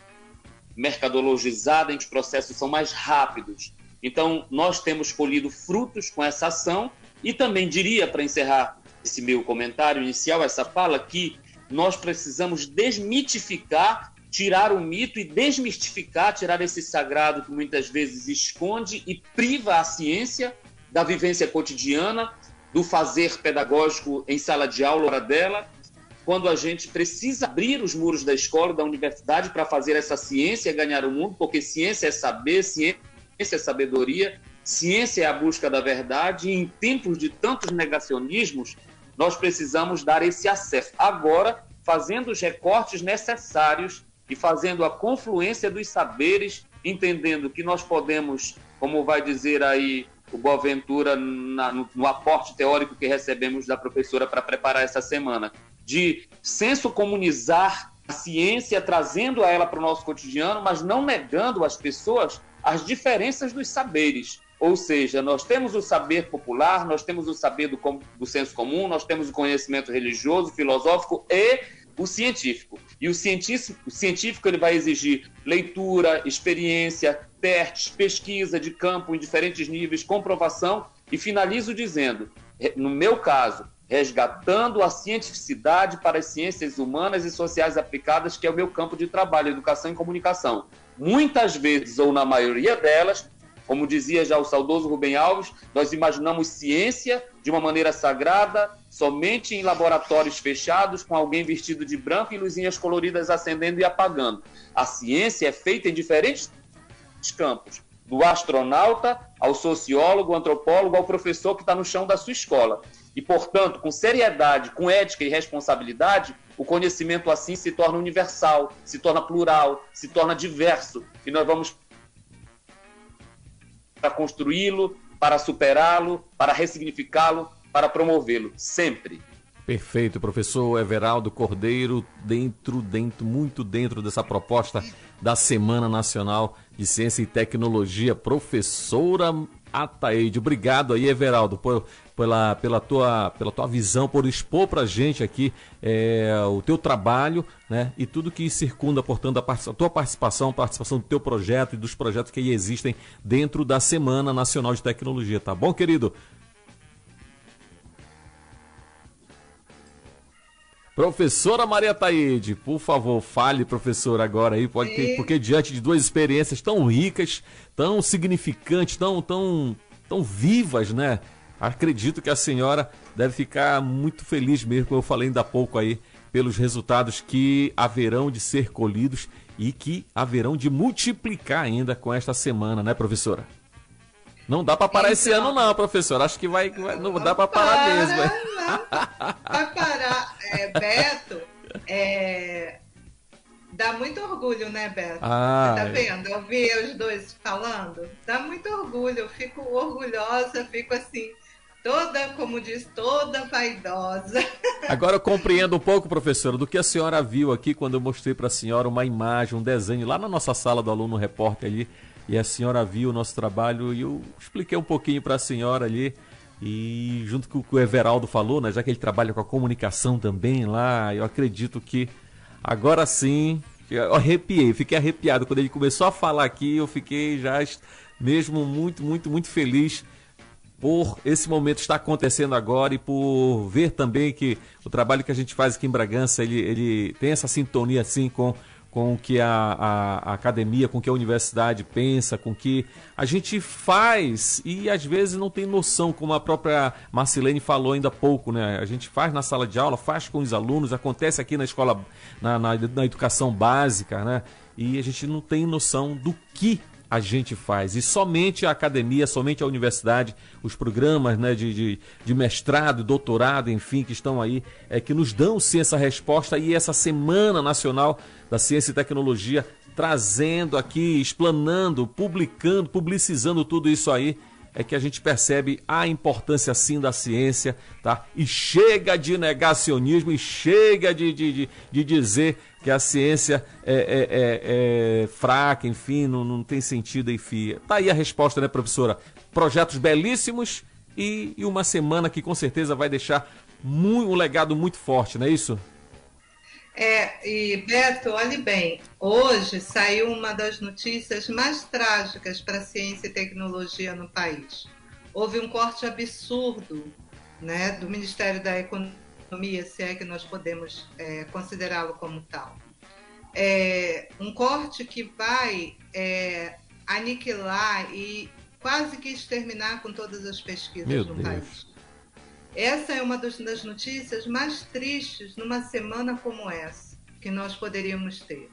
mercadologizada, em que os processos são mais rápidos. Então, nós temos colhido frutos com essa ação e também diria, para encerrar esse meu comentário inicial, essa fala, que nós precisamos desmitificar, tirar o mito e desmistificar, tirar esse sagrado que muitas vezes esconde e priva a ciência da vivência cotidiana, do fazer pedagógico em sala de aula, hora dela, quando a gente precisa abrir os muros da escola, da universidade, para fazer essa ciência ganhar o mundo, porque ciência é saber, ciência é sabedoria, ciência é a busca da verdade, e em tempos de tantos negacionismos, nós precisamos dar esse acesso. Agora, fazendo os recortes necessários e fazendo a confluência dos saberes, entendendo que nós podemos, como vai dizer aí o Boaventura na, no, no aporte teórico que recebemos da professora para preparar essa semana, de senso comunizar a ciência, trazendo a ela para o nosso cotidiano, mas não negando às pessoas as diferenças dos saberes. Ou seja, nós temos o saber popular, nós temos o saber do, do senso comum, nós temos o conhecimento religioso, filosófico e o científico. E o científico, o científico ele vai exigir leitura, experiência, testes, pesquisa de campo em diferentes níveis, comprovação, e finalizo dizendo, no meu caso, resgatando a cientificidade para as ciências humanas e sociais aplicadas, que é o meu campo de trabalho, educação e comunicação. Muitas vezes, ou na maioria delas, Como dizia já o saudoso Rubem Alves, nós imaginamos ciência de uma maneira sagrada, somente em laboratórios fechados, com alguém vestido de branco e luzinhas coloridas acendendo e apagando. A ciência é feita em diferentes campos, do astronauta ao sociólogo, ao antropólogo, ao professor que está no chão da sua escola. E, portanto, com seriedade, com ética e responsabilidade, o conhecimento assim se torna universal, se torna plural, se torna diverso. E nós vamos para construí-lo, para superá-lo, para ressignificá-lo, para promovê-lo, sempre.
Perfeito, professor Everaldo Cordeiro, dentro, dentro, muito dentro dessa proposta da Semana Nacional de Ciência e Tecnologia, professora Ataide. Obrigado aí, Everaldo, por, pela, pela, tua, pela tua visão, por expor pra gente aqui é, o teu trabalho, né, e tudo que circunda, portanto, a, part- a tua participação, a participação do teu projeto e dos projetos que aí existem dentro da Semana Nacional de Tecnologia, tá bom, querido? Professora Maria Ataide, por favor, fale, professora, agora aí, pode ter, porque diante de duas experiências tão ricas, tão significantes, tão, tão, tão vivas, né? Acredito que a senhora deve ficar muito feliz mesmo, como eu falei ainda há pouco aí, pelos resultados que haverão de ser colhidos e que haverão de multiplicar ainda com esta semana, né, professora? Não dá para parar então, esse ano não, professor. Acho que vai, vai não dá para parar para, mesmo.
Não. Vai parar. É, Beto, é, dá muito orgulho, né, Beto?
Ah,
Você tá vendo? Eu vi os dois falando. Dá muito orgulho. Eu fico orgulhosa, fico assim, toda, como diz, toda vaidosa.
Agora eu compreendo um pouco, professora, do que a senhora viu aqui quando eu mostrei para a senhora uma imagem, um desenho lá na nossa sala do aluno repórter ali. E a senhora viu o nosso trabalho e eu expliquei um pouquinho para a senhora ali. E junto com o que o Everaldo falou, né, já que ele trabalha com a comunicação também lá, eu acredito que agora sim, eu arrepiei, fiquei arrepiado. Quando ele começou a falar aqui, eu fiquei já mesmo muito, muito, muito feliz por esse momento estar acontecendo agora e por ver também que o trabalho que a gente faz aqui em Bragança, ele, ele tem essa sintonia assim com... com o que a, a, a academia, com o que a universidade pensa, com o que a gente faz e às vezes não tem noção, como a própria Marcelene falou ainda há pouco, né? A gente faz na sala de aula, faz com os alunos, acontece aqui na escola, na, na, na educação básica, né? E a gente não tem noção do que a gente faz. E somente a academia, somente a universidade, os programas, né, de, de, de mestrado, doutorado, enfim, que estão aí, é, que nos dão sim essa resposta. E essa Semana Nacional da Ciência e Tecnologia trazendo aqui, explanando, publicando, publicizando tudo isso aí, é que a gente percebe a importância sim da ciência, tá? E chega de negacionismo e chega de, de, de, de dizer que a ciência é, é, é, é fraca, enfim, não, não tem sentido, enfim. Tá aí a resposta, né, professora? Projetos belíssimos e, e uma semana que com certeza vai deixar muito, um legado muito forte, não é isso?
É, e Beto, olhe bem, hoje saiu uma das notícias mais trágicas para a ciência e tecnologia no país. Houve um corte absurdo, né, do Ministério da Economia, se é que nós podemos é, considerá-lo como tal. É, um corte que vai é, aniquilar e quase que exterminar com todas as pesquisas
Meu
no
Deus.
país. Essa é uma das notícias mais tristes numa semana como essa, que nós poderíamos ter.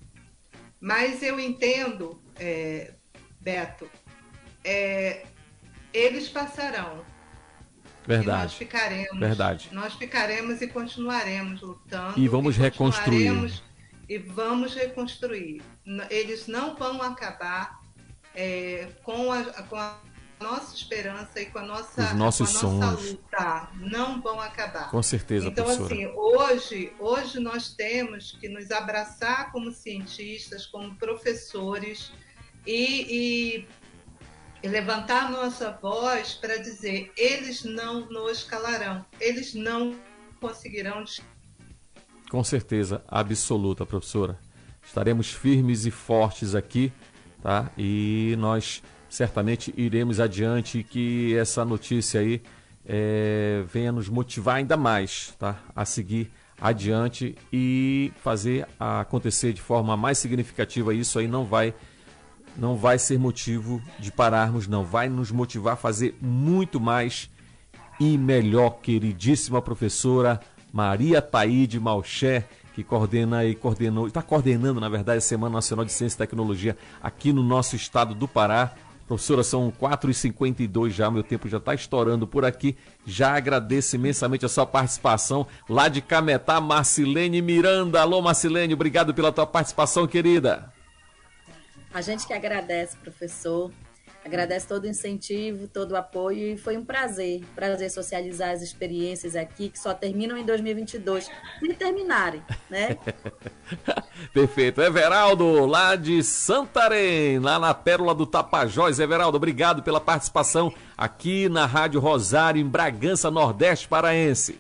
Mas eu entendo, é, Beto, é, eles passarão.
Verdade.
E nós ficaremos.
Verdade.
Nós ficaremos e continuaremos lutando.
E vamos
e
reconstruir.
E vamos reconstruir. Eles não vão acabar é, com a... Com a nossa esperança e com a nossa,
Os nossos
com a nossa
sonhos.
luta não vão acabar.
Com certeza,
então,
professora.
assim, hoje, hoje nós temos que nos abraçar como cientistas, como professores e, e, e levantar nossa voz para dizer, eles não nos calarão, eles não conseguirão.
Com certeza, absoluta, professora. Estaremos firmes e fortes aqui, tá? E nós certamente iremos adiante e que essa notícia aí é, venha nos motivar ainda mais, tá? A seguir adiante e fazer acontecer de forma mais significativa. Isso aí não vai não vai ser motivo de pararmos, não. Vai nos motivar a fazer muito mais e melhor, queridíssima professora Maria Taide Malcher, que coordena e coordenou, está coordenando, na verdade, a Semana Nacional de Ciência e Tecnologia aqui no nosso estado do Pará. Professora, são quatro e cinquenta e dois já, meu tempo já está estourando por aqui. Já agradeço imensamente a sua participação. Lá de Cametá, Marcilene Miranda. Alô, Marcilene, obrigado pela tua participação, querida.
A gente que agradece, professor. Agradece todo o incentivo, todo o apoio, e foi um prazer, prazer socializar as experiências aqui, que só terminam em dois mil e vinte e dois, se terminarem, né?
Perfeito. Everaldo, lá de Santarém, lá na Pérola do Tapajós. Everaldo, obrigado pela participação aqui na Rádio Rosário, em Bragança, Nordeste Paraense.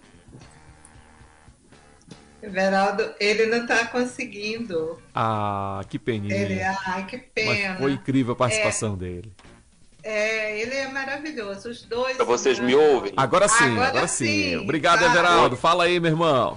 Everaldo, ele não está conseguindo.
Ah, que peninha.
Ele, ai, que pena.
Mas foi incrível a participação
é,
dele.
É, ele é maravilhoso. Os dois.
Vocês me ouvem?
Agora sim, agora,
agora
sim.
sim.
Obrigado,
Tá.
Everaldo. Fala aí, meu irmão.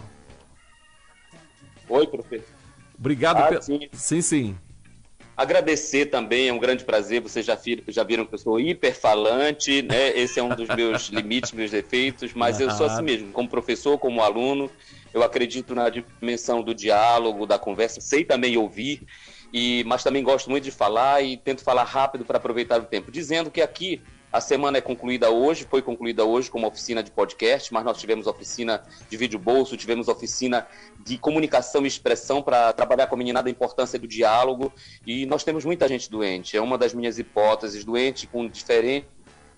Oi, professor.
Obrigado.
Ah,
pe...
sim.
sim, sim.
Agradecer também, é um grande prazer. Vocês já viram, já viram que eu sou hiperfalante, né? Esse é um dos meus limites, meus defeitos, mas eu sou assim mesmo, como professor, como aluno. Eu acredito na dimensão do diálogo, da conversa, sei também ouvir, e, mas também gosto muito de falar e tento falar rápido para aproveitar o tempo. Dizendo que aqui a semana é concluída hoje, foi concluída hoje com uma oficina de podcast, mas nós tivemos oficina de vídeo bolso, tivemos oficina de comunicação e expressão para trabalhar com a meninada a importância do diálogo, e nós temos muita gente doente. É uma das minhas hipóteses, doente com diferente.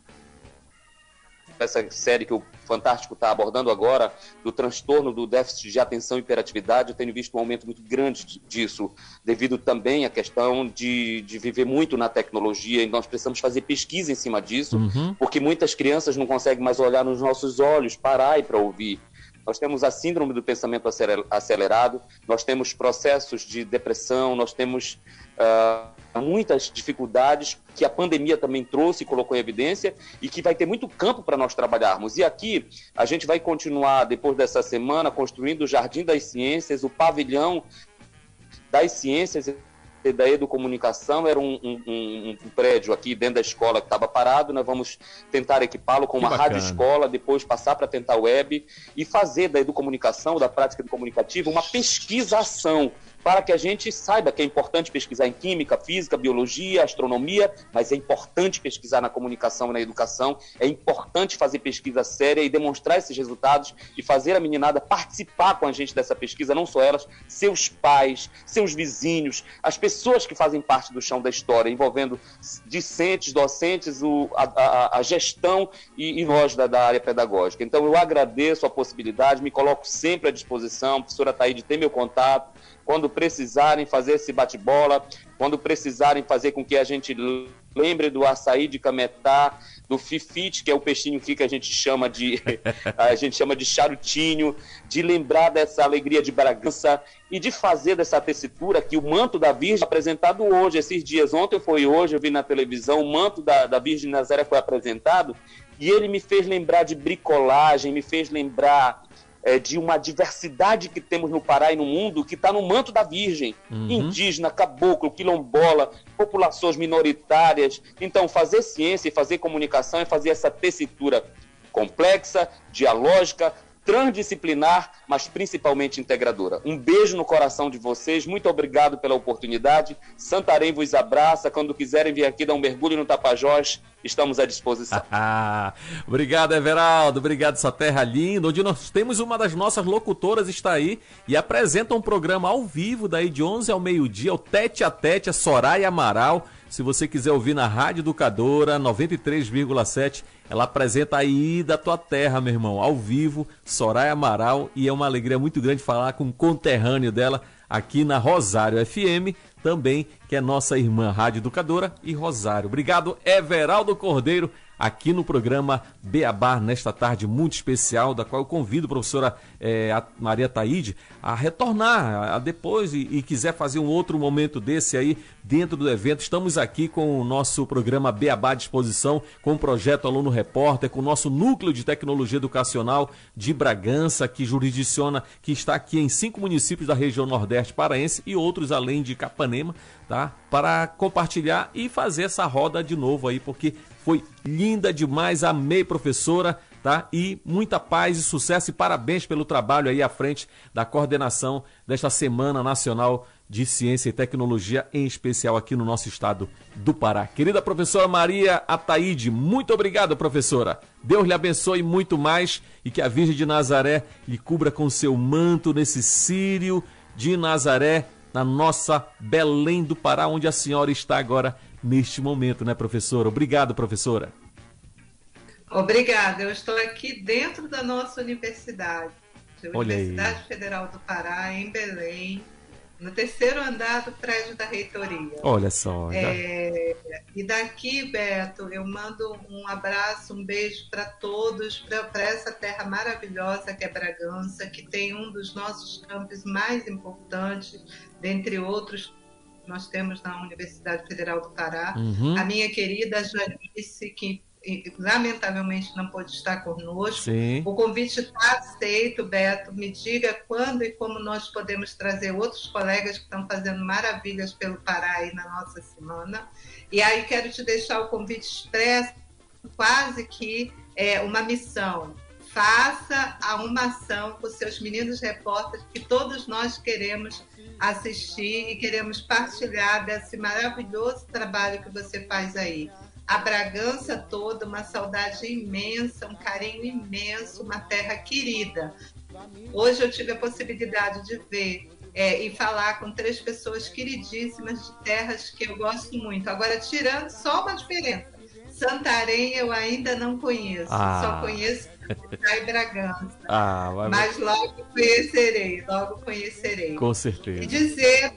Essa série que o Fantástico está abordando agora, do transtorno do déficit de atenção e hiperatividade, eu tenho visto um aumento muito grande disso, devido também à questão de, de viver muito na tecnologia, e nós precisamos fazer pesquisa em cima disso,
Uhum.
porque muitas crianças não conseguem mais olhar nos nossos olhos, parar e para ouvir. Nós temos a síndrome do pensamento acelerado, nós temos processos de depressão, nós temos uh, muitas dificuldades que a pandemia também trouxe e colocou em evidência, e que vai ter muito campo para nós trabalharmos. E aqui a gente vai continuar, depois dessa semana, construindo o Jardim das Ciências, o pavilhão das ciências e da educomunicação. Era um, um, um, um prédio aqui dentro da escola que estava parado. Nós vamos tentar equipá-lo com
Que
uma
bacana.
rádio escola, depois passar para tentar web e fazer da educomunicação, da prática comunicativa, uma pesquisação, para que a gente saiba que é importante pesquisar em química, física, biologia, astronomia, mas é importante pesquisar na comunicação e na educação, é importante fazer pesquisa séria e demonstrar esses resultados e fazer a meninada participar com a gente dessa pesquisa, não só elas, seus pais, seus vizinhos, as pessoas que fazem parte do chão da história, envolvendo discentes, docentes, o, a, a, a gestão e, e nós da, da área pedagógica. Então eu agradeço a possibilidade, me coloco sempre à disposição, a professora Taide tem meu contato, quando precisarem fazer esse bate-bola, quando precisarem fazer com que a gente lembre do açaí de Cametá, do fifite, que é o peixinho aqui que a gente chama de a gente chama de charutinho, de lembrar dessa alegria de Bragança e de fazer dessa tessitura que o manto da Virgem apresentado hoje, esses dias, ontem foi hoje, eu vi na televisão, o manto da, da Virgem Nazaré foi apresentado, e ele me fez lembrar de bricolagem, me fez lembrar É, de uma diversidade que temos no Pará e no mundo, que está no manto da Virgem,
Uhum.
indígena, caboclo, quilombola, populações minoritárias. Então, fazer ciência e fazer comunicação é fazer essa tessitura complexa, dialógica, transdisciplinar, mas principalmente integradora. Um beijo no coração de vocês, muito obrigado pela oportunidade. Santarém vos abraça, quando quiserem vir aqui dar um mergulho no Tapajós, estamos à disposição.
Obrigado, Everaldo, obrigado, essa terra linda, onde nós temos uma das nossas locutoras, está aí, e apresenta um programa ao vivo, daí de onze ao meio-dia, o Tete a Tete, a Soraya Amaral. Se você quiser ouvir na Rádio Educadora, noventa e três vírgula sete, ela apresenta aí da tua terra, meu irmão, ao vivo, Soraya Amaral, e é uma alegria muito grande falar com um conterrâneo dela aqui na Rosário F M, também, que é nossa irmã Rádio Educadora e Rosário. Obrigado, Everaldo Cordeiro, aqui no programa Beabá, nesta tarde muito especial, da qual eu convido a professora eh, a Maria Taide a retornar a depois e, e quiser fazer um outro momento desse aí dentro do evento. Estamos aqui com o nosso programa Beabá à disposição, com o projeto Aluno Repórter, com o nosso núcleo de tecnologia educacional de Bragança, que jurisdiciona, que está aqui em cinco municípios da região Nordeste paraense e outros além de Capanema, tá? Para compartilhar e fazer essa roda de novo aí, porque foi linda demais, amei, professora, tá? E muita paz e sucesso e parabéns pelo trabalho aí à frente da coordenação desta Semana Nacional de Ciência e Tecnologia, em especial aqui no nosso estado do Pará. Querida professora Maria Ataíde, muito obrigado, professora. Deus lhe abençoe muito mais e que a Virgem de Nazaré lhe cubra com seu manto nesse círio de Nazaré, na nossa Belém do Pará, onde a senhora está agora neste momento, né, professora? Obrigado, professora.
Obrigada. Eu estou aqui dentro da nossa universidade, a
Olha
Universidade
aí.
Federal do Pará, em Belém, no terceiro andar do prédio da reitoria.
Olha só. Já...
É, e daqui, Beto, eu mando um abraço, um beijo para todos, para essa terra maravilhosa que é Bragança, que tem um dos nossos campos mais importantes, dentre outros nós temos na Universidade Federal do Pará.
Uhum.
A minha querida Janice, que lamentavelmente não pôde estar conosco.
Sim.
O convite está aceito, Beto. Me diga quando e como nós podemos trazer outros colegas que estão fazendo maravilhas pelo Pará aí na nossa semana. E aí quero te deixar o convite expresso, quase que é, uma missão. Faça uma ação com seus meninos repórteres, que todos nós queremos assistir e queremos partilhar desse maravilhoso trabalho que você faz aí. A Bragança toda, uma saudade imensa, um carinho imenso, uma terra querida. Hoje eu tive a possibilidade de ver é, e falar com três pessoas queridíssimas de terras que eu gosto muito. Agora, tirando só uma diferença, Santarém eu ainda não conheço,
ah.
só conheço Itá e Bragança.
Ah, vai...
Mas logo conhecerei, logo conhecerei.
Com certeza.
E dizer,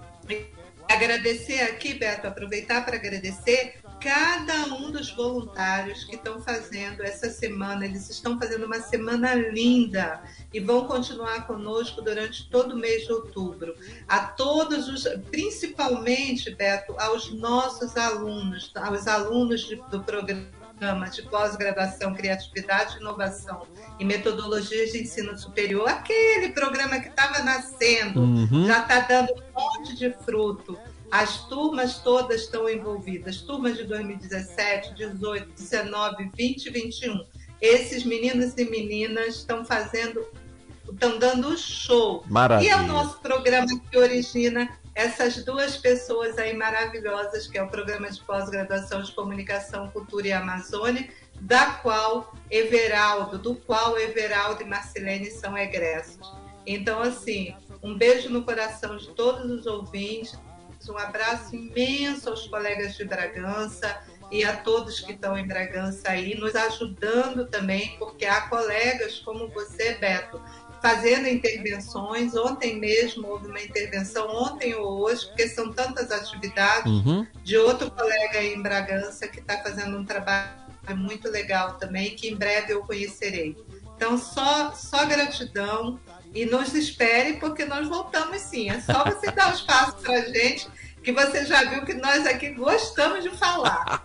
agradecer aqui, Beto, aproveitar para agradecer cada um dos voluntários que estão fazendo essa semana. Eles estão fazendo uma semana linda e vão continuar conosco durante todo o mês de outubro. A todos os, principalmente, Beto, aos nossos alunos, aos alunos de, do programa de pós-graduação, criatividade, inovação e metodologias de ensino superior, aquele programa que estava nascendo,
uhum.
já está dando um monte de fruto. As turmas todas estão envolvidas, turmas de dois mil e dezessete, dezoito, dezenove, vinte e vinte e um. Esses meninos e meninas estão fazendo, estão dando show.
Maravilha.
E é o nosso programa que origina essas duas pessoas aí maravilhosas, que é o programa de pós-graduação de Comunicação, Cultura e Amazônia, da qual Everaldo, do qual Everaldo e Marcilene são egressos. Então, assim, um beijo no coração de todos os ouvintes, um abraço imenso aos colegas de Bragança e a todos que estão em Bragança aí, nos ajudando também, porque há colegas como você, Beto, fazendo intervenções. Ontem mesmo houve uma intervenção, ontem ou hoje, porque são tantas atividades,
uhum.
de outro colega aí em Bragança que está fazendo um trabalho muito legal também, que em breve eu conhecerei. Então, só, só gratidão. E nos espere, porque nós voltamos sim. É só você dar um espaço para a gente, que você já viu que nós aqui gostamos de falar.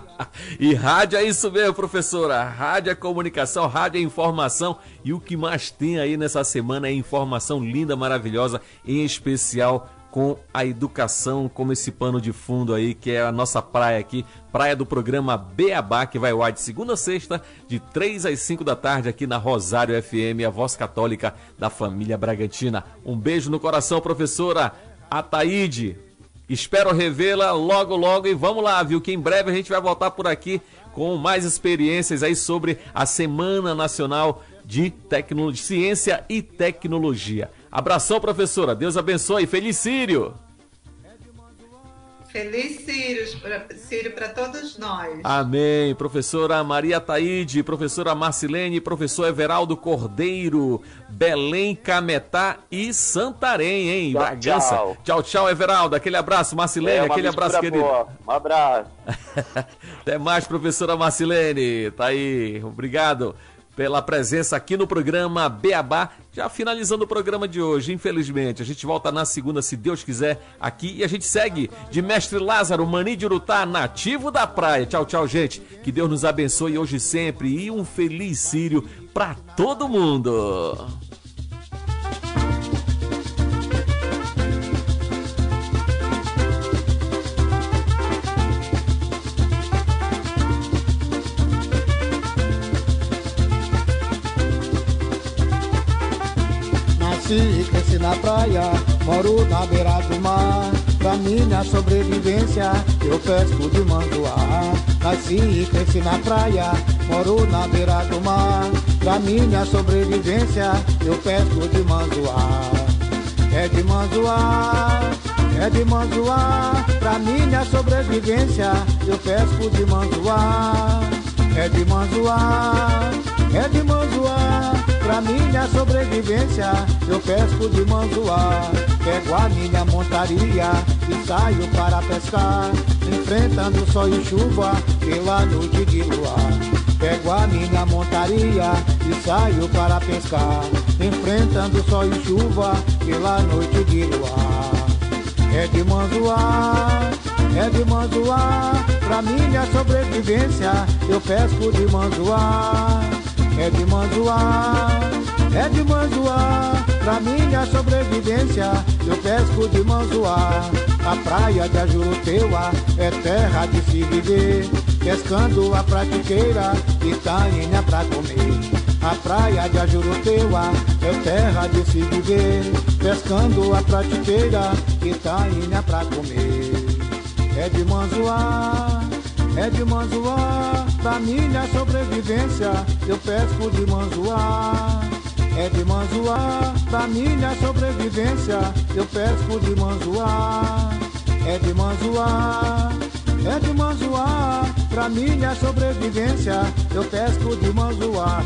E rádio é isso mesmo, professora. Rádio é comunicação, rádio é informação. E o que mais tem aí nessa semana é informação linda, maravilhosa, em especial com a educação, como esse pano de fundo aí, que é a nossa praia aqui, praia do programa Beabá, que vai ao ar de segunda a sexta, de três às cinco da tarde, aqui na Rosário F M, a voz católica da família Bragantina. Um beijo no coração, professora Ataíde. Espero revê-la logo, logo, e vamos lá, viu, que em breve a gente vai voltar por aqui com mais experiências aí sobre a Semana Nacional de Tecno... Ciência e Tecnologia. Abração, professora. Deus abençoe. Feliz Círio.
Feliz Sírio, Sírio para todos nós.
Amém. Professora Maria Taíde, professora Marcilene, professor Everaldo Cordeiro, Belém, Cametá e Santarém, hein?
Tchau,
Bragança.
tchau.
Tchau, tchau, Everaldo. Aquele abraço, Marcilene,
É uma
aquele abraço,
mistura
querido.
boa. Um abraço.
Até mais, professora Marcilene. Tá aí. Obrigado pela presença aqui no programa Beabá. Já finalizando o programa de hoje, infelizmente. A gente volta na segunda, se Deus quiser, aqui. E a gente segue de Mestre Lázaro, Mani de Urutá, nativo da praia. Tchau, tchau, gente. Que Deus nos abençoe hoje e sempre. E um feliz Sírio pra todo mundo.
Nasci e cresci na praia, moro na beira do mar. Pra minha sobrevivência, eu pesco de manduá. Nasci e cresci na praia, moro na beira do mar. Pra minha sobrevivência, eu pesco de manduá. É de manduá, é de manduá. Pra minha sobrevivência, eu pesco de manduá. É de manduá, é de manduá. Pra minha sobrevivência, eu pesco de manduá. Pego a minha montaria e saio para pescar, enfrentando sol e chuva pela noite de luar. Pego a minha montaria e saio para pescar, enfrentando sol e chuva pela noite de luar. É de manduá, é de manduá. Pra minha sobrevivência, eu pesco de manduá. É de manduá, é de manduá. Pra minha sobrevivência, eu pesco de manduá. A praia de Ajuruteua é terra de se viver, pescando a pratiqueira e tainha pra comer. A praia de Ajuruteua é terra de se viver, pescando a pratiqueira e tainha pra comer. É de manduá, é de manduá. Pra minha sobrevivência, eu pesco de manduá. É de manduá. Pra minha sobrevivência, eu pesco de manduá. É de manduá, é de manduá. Pra minha sobrevivência, eu pesco de manduá.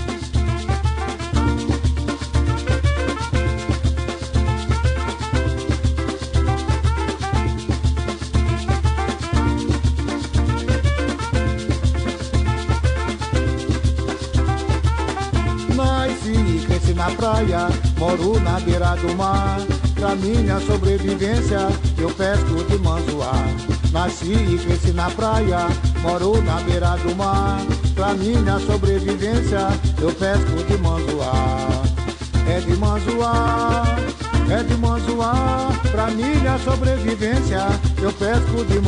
Nasci e cresci na praia, moro na beira do mar. Pra minha sobrevivência, eu pesco de manduá. Nasci e cresci na praia, moro na beira do mar. Pra minha sobrevivência, eu pesco de manduá. É de manduá, é de manduá. Pra minha sobrevivência, eu pesco de manduá.